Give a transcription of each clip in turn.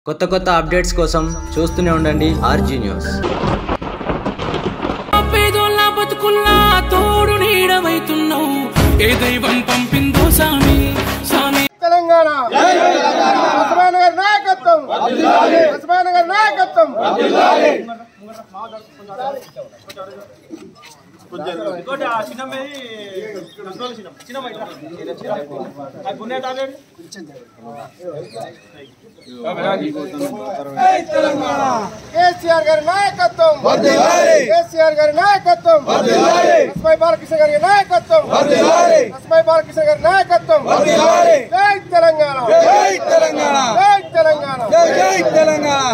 కొత్త అప్డేట్స్ కోసం చూస్తూనే ఉండండి ఆర్జీ న్యూస్. పేదోళ్ళ బతుకుల్లా తోడు నీడవైతున్నావు, ఏ దైవం పంపిందో సామి సామి. తెలంగాణ ఉస్మాన్ గారి నాయకత్వం, ఉస్మాన్ గారి నాయకత్వం. కేసీఆర్ గారి నాయకత్వం, కేసీఆర్ గారి నాయకత్వం, లక్ష్మీ బాలకృష్ణ గారి నాయకత్వం, లక్ష్మీ బాలకృష్ణ గారి నాయకత్వం. జై తెలంగాణ, జై తెలంగాణ, జై తెలంగాణ, జై తెలంగాణ.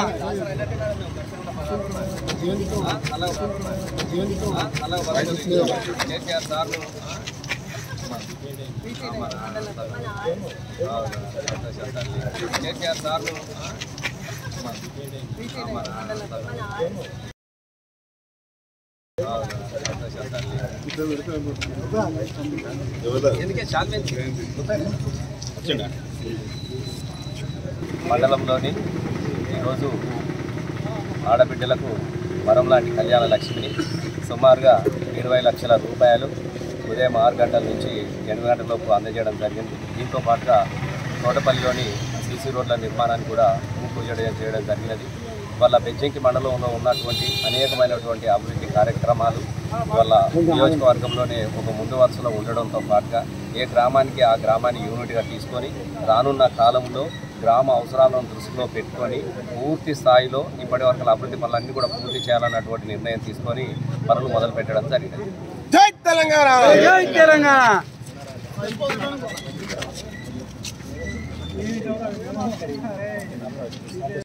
మండలంలోని ఈరోజు ఆడబిడ్డలకు వరం లాంటి కళ్యాణ లక్ష్మిని సుమారుగా 20 లక్షల రూపాయలు ఉదయం 6 గంటల నుంచి 8 గంటల లోపు అందజేయడం జరిగింది. దీంతో పాటుగా తోటపల్లిలోని సీసీ రోడ్ల నిర్మాణాన్ని కూడా పూజ చేయడం జరిగినది. వాళ్ళ బెజ్జంకి మండలంలో ఉన్నటువంటి అనేకమైనటువంటి అభివృద్ధి కార్యక్రమాలు వాళ్ళ నియోజకవర్గంలోనే ఒక ముందు వరుసలో ఉండడంతో పాటుగా ఏ గ్రామానికి ఆ గ్రామాన్ని యూనిట్గా తీసుకొని రానున్న కాలంలో గ్రామ అవసరాలను దృష్టిలో పెట్టుకొని పూర్తి స్థాయిలో ఇప్పటి వరకు అభివృద్ధి పనులన్నీ కూడా పూర్తి చేయాలన్నటువంటి నిర్ణయం తీసుకొని పనులు మొదలు పెట్టడం జరిగింది. జై తెలంగాణ, జై తెలంగాణ.